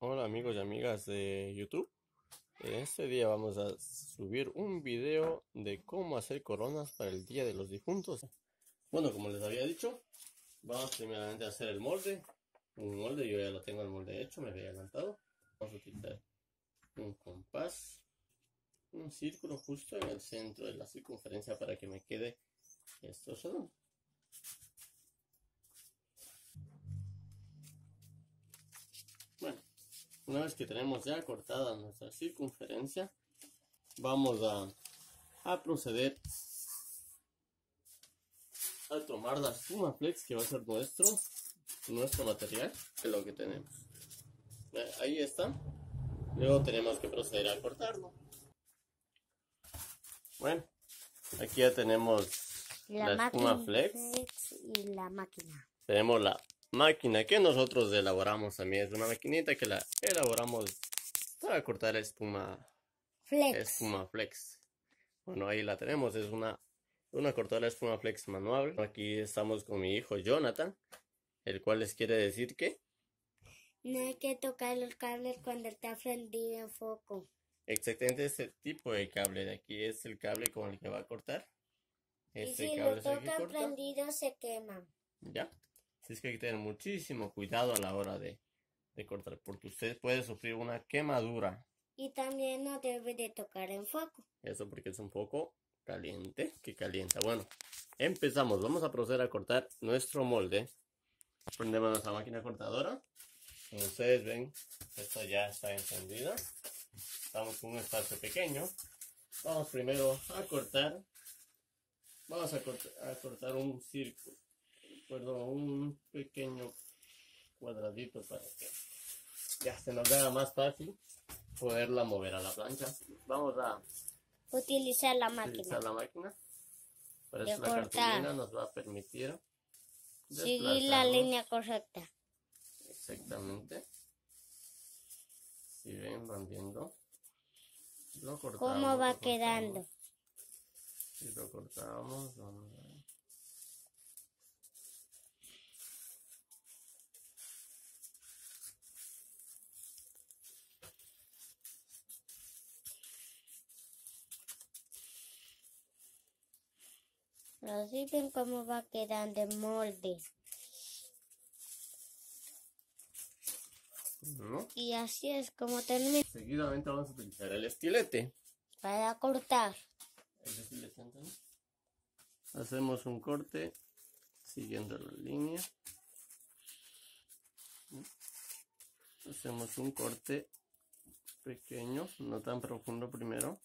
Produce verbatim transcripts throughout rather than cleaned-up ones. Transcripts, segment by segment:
Hola amigos y amigas de YouTube. En este día vamos a subir un video de cómo hacer coronas para el Día de los Difuntos. Bueno, como les había dicho, vamos primeramente a hacer el molde. Un molde, yo ya lo tengo el molde hecho, me había adelantado. Vamos a utilizar un compás, un círculo justo en el centro de la circunferencia para que me quede esto solo. Bueno, una vez que tenemos ya cortada nuestra circunferencia, vamos a, a proceder a tomar la espuma flex, que va a ser nuestro, nuestro material, de lo que tenemos. Ahí está. Luego tenemos que proceder a cortarlo. Bueno, aquí ya tenemos la, la espuma flex y la máquina. Tenemos la máquina que nosotros elaboramos también. Es una maquinita que la elaboramos para cortar la espuma flex. Espuma flex. Bueno, ahí la tenemos. Es una, una cortadora de espuma flex manual. Aquí estamos con mi hijo Jonathan, el cual les quiere decir que no hay que tocar los cables cuando está prendido en foco. Exactamente, este tipo de cable de aquí es el cable con el que va a cortar. Este y si cable lo toca prendido se quema. Ya. Así es que hay que tener muchísimo cuidado a la hora de, de cortar, porque usted puede sufrir una quemadura. Y también no debe de tocar en foco. Eso porque es un foco caliente que calienta. Bueno, empezamos. Vamos a proceder a cortar nuestro molde. Prendemos nuestra máquina cortadora. Como ustedes ven, esta ya está encendida. Estamos con un espacio pequeño. Vamos primero a cortar. Vamos a, cort a cortar un círculo. Perdón, un pequeño cuadradito para que ya se nos haga más fácil poderla mover a la plancha. Vamos a utilizar la máquina. Utilizar la máquina. Para eso la cartulina nos va a permitir seguir la línea correcta. Exactamente. Si ven, van viendo. Lo cortamos, ¿Cómo va lo quedando? Si lo cortamos, vamos a ver. Así ven cómo va quedando el molde. ¿No? Y así es como termina. Seguidamente vamos a utilizar el estilete para cortar. El estilete, ¿no? Hacemos un corte siguiendo la línea. Hacemos un corte pequeño, no tan profundo primero.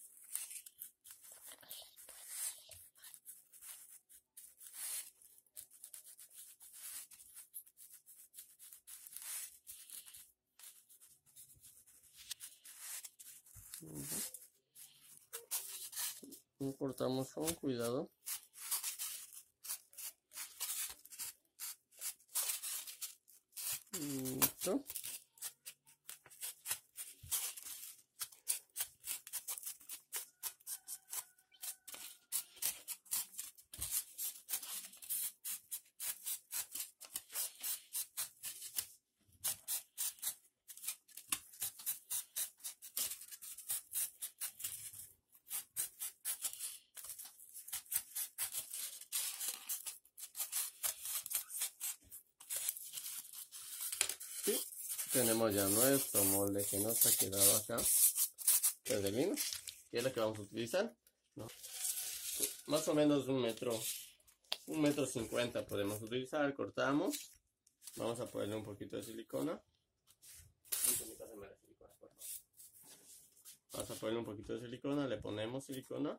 Uh-huh. Cortamos con cuidado. Listo. Sí, tenemos ya nuestro molde que nos ha quedado acá, que es de lino, que es lo que vamos a utilizar, ¿no? Más o menos un metro, un metro cincuenta podemos utilizar. Cortamos, vamos a ponerle un poquito de silicona. Vamos a ponerle un poquito de silicona, le ponemos silicona.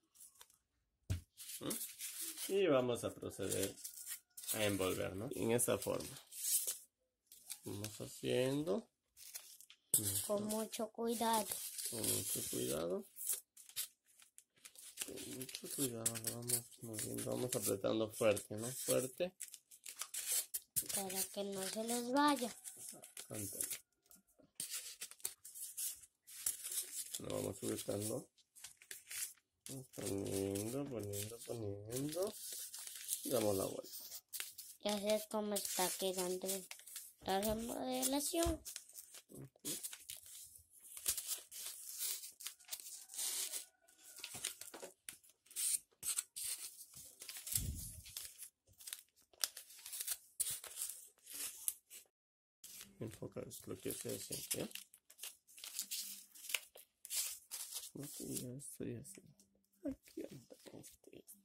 ¿Mm? Y vamos a proceder a envolver, ¿no? En esta forma. Vamos haciendo. Con mucho cuidado. Con mucho cuidado. Con mucho cuidado lo vamos moviendo. Vamos apretando fuerte, ¿no? Fuerte. Para que no se les vaya. Cántalo. Lo vamos sujetando. Poniendo, poniendo, poniendo. Y damos la vuelta. Y así es como está quedando la remodelación. Uh-huh. Enfocar es lo que se hace, ¿eh? Lo que ya estoy haciendo. Aquí anda este, este.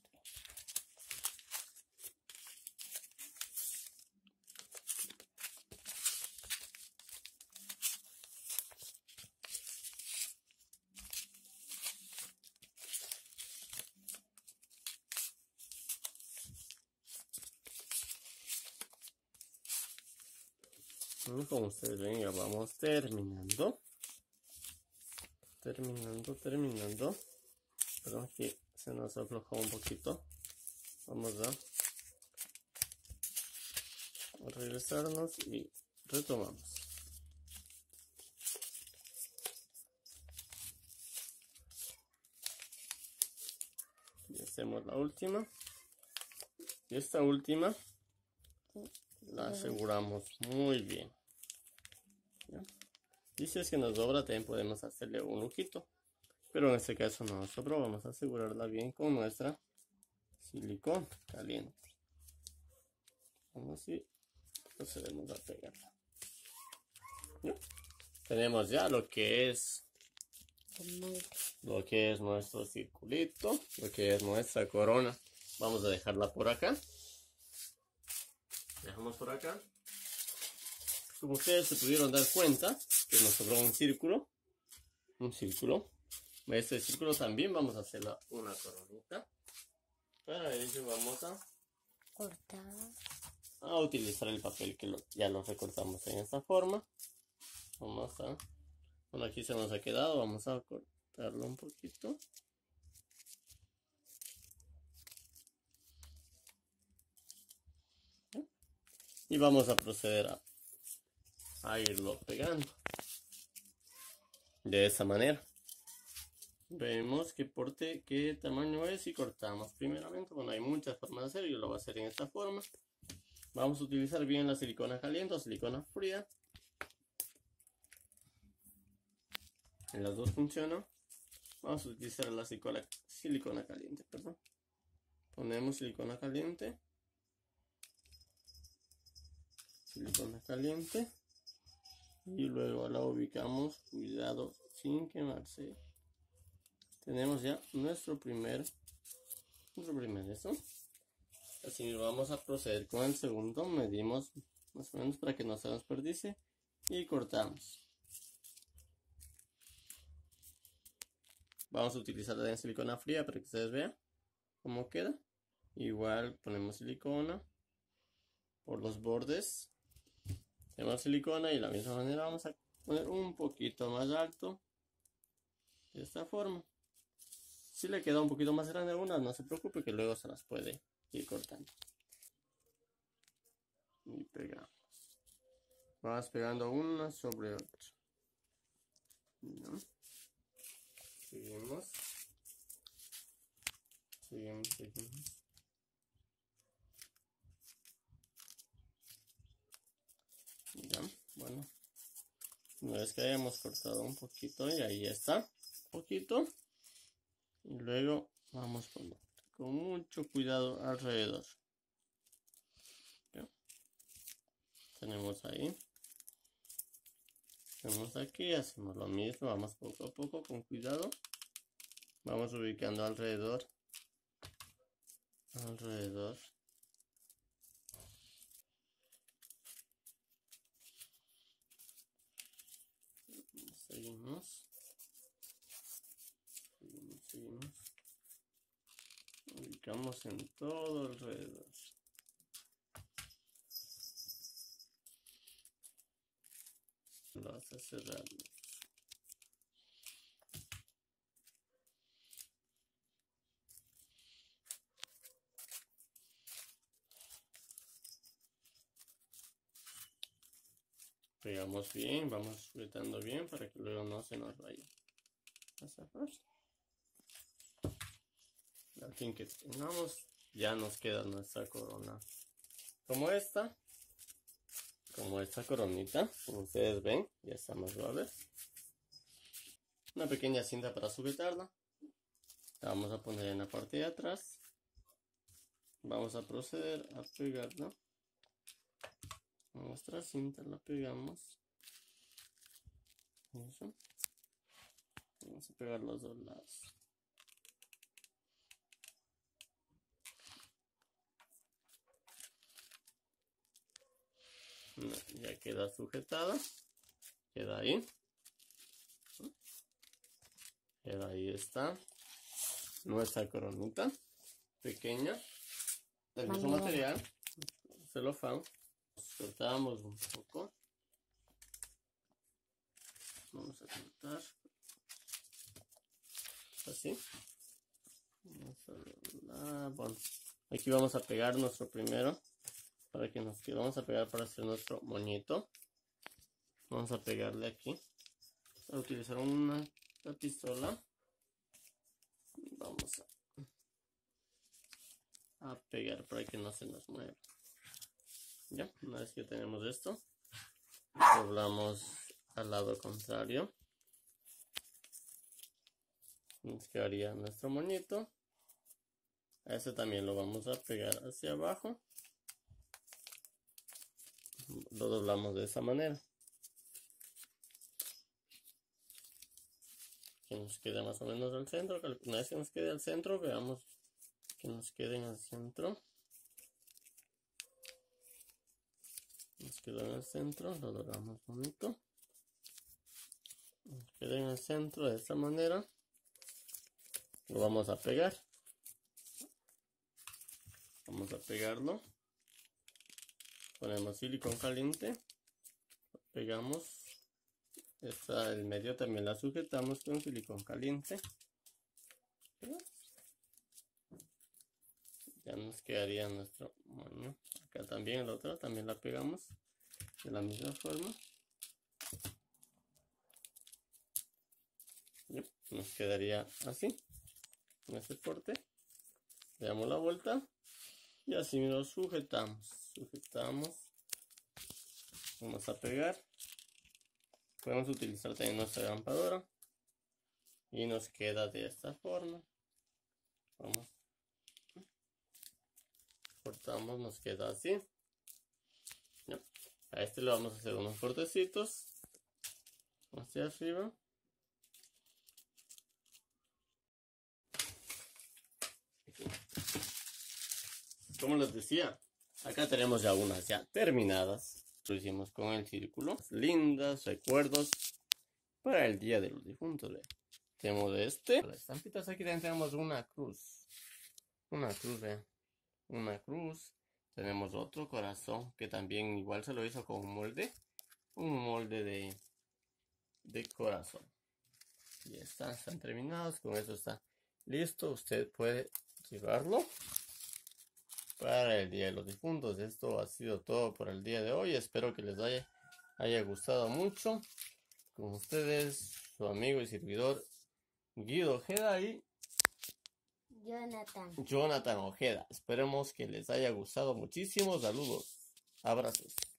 Y como ustedes ven, ya vamos terminando. Terminando, terminando. Pero aquí se nos aflojó un poquito. Vamos a regresarnos y retomamos. Y hacemos la última. Y esta última la aseguramos muy bien. ¿Ya? Y si es que nos sobra, también podemos hacerle un ojito. Pero en este caso no nos sobró. Vamos a asegurarla bien con nuestra silicón caliente. Vamos y procedemos a pegarla. ¿Ya? Tenemos ya lo que es lo que es nuestro circulito, lo que es nuestra corona. Vamos a dejarla por acá. Dejamos por acá. Como ustedes se pudieron dar cuenta que nos sobró un círculo. Un círculo. Este círculo también vamos a hacer una coronita. Para ello vamos a cortar. A utilizar el papel que lo, ya lo recortamos en esta forma. Vamos a... Bueno, aquí se nos ha quedado. Vamos a cortarlo un poquito. Y vamos a proceder a, a irlo pegando. De esa manera. Vemos qué porte, qué tamaño es y cortamos primeramente. Bueno, hay muchas formas de hacerlo. Yo lo voy a hacer en esta forma. Vamos a utilizar bien la silicona caliente o silicona fría. En las dos funcionan. Vamos a utilizar la silicona, silicona caliente, perdón. Ponemos silicona caliente. Silicona caliente. Y luego la ubicamos, cuidado, sin quemarse. Tenemos ya nuestro primer, nuestro primer eso. Así vamos a proceder con el segundo. Medimos más o menos para que no se nos desperdicie. Y cortamos. Vamos a utilizar la silicona fría para que ustedes vean cómo queda. Igual ponemos silicona por los bordes. Tenemos silicona y de la misma manera vamos a poner un poquito más alto. De esta forma. Si le queda un poquito más grande a una, no se preocupe que luego se las puede ir cortando. Y pegamos. Vamos pegando una sobre otra. ¿No? Seguimos. Seguimos, seguimos. Ya, bueno. Una vez que hayamos cortado un poquito y ahí está. Un poquito. Y luego vamos con, con mucho cuidado alrededor. ¿Ya? Tenemos ahí. Tenemos aquí, hacemos lo mismo, vamos poco a poco con cuidado. Vamos ubicando alrededor. Alrededor. Seguimos. Seguimos, seguimos. Ubicamos en todo alrededor. Vas a cerrarlo. Pegamos bien, vamos sujetando bien para que luego no se nos vaya a zafar. Al fin que tengamos, ya nos queda nuestra corona como esta. como esta coronita, como ustedes ven, ya está más suave. Una pequeña cinta para sujetarla. La vamos a poner en la parte de atrás. Vamos a proceder a pegarla. Con nuestra cinta la pegamos. Eso. Vamos a pegar los dos lados. Ya queda sujetada. Queda ahí. Queda ahí está nuestra coronita pequeña del mismo material, celofán. Cortamos un poco. Vamos a cortar así. Vamos a doblar. Bueno, aquí vamos a pegar nuestro primero para que nos quede. Vamos a pegar para hacer nuestro moñito. Vamos a pegarle aquí. Voy a utilizar una la pistola. Vamos a, a pegar para que no se nos mueva. Ya, una vez que tenemos esto, doblamos al lado contrario. Nos quedaría nuestro moñito. A este también lo vamos a pegar hacia abajo. Lo doblamos de esa manera. Que nos quede más o menos al centro. Una vez que nos quede al centro, veamos que nos quede en el centro. Nos quedó en el centro, lo doblamos bonito. Nos queda en el centro de esta manera. Lo vamos a pegar. Vamos a pegarlo. Ponemos silicón caliente. Lo pegamos. Esta, el medio también la sujetamos con silicón caliente. Ya nos quedaría nuestro moño. Acá también el otro también la pegamos de la misma forma. Yep, nos quedaría así, en este corte. Le damos la vuelta y así lo sujetamos. Sujetamos. Vamos a pegar. Podemos utilizar también nuestra grampadora y nos queda de esta forma. Vamos. Cortamos, nos queda así. Ya. A este le vamos a hacer unos cortecitos hacia arriba. Como les decía, acá tenemos ya unas ya terminadas. Lo hicimos con el círculo. Lindas recuerdos para el Día de los Difuntos. ¿Ve? Tenemos de este. Las estampitas aquí también tenemos una cruz. Una cruz, vean. Una cruz. Tenemos otro corazón que también igual se lo hizo con un molde. Un molde de, de corazón. Y están, están terminados. Con eso está listo. Usted puede llevarlo para el Día de los Difuntos. Esto ha sido todo por el día de hoy. Espero que les haya, haya gustado mucho. Con ustedes, su amigo y servidor Guido Ojeda y Jonathan. Jonathan Ojeda. Esperemos que les haya gustado muchísimo. Saludos. Abrazos.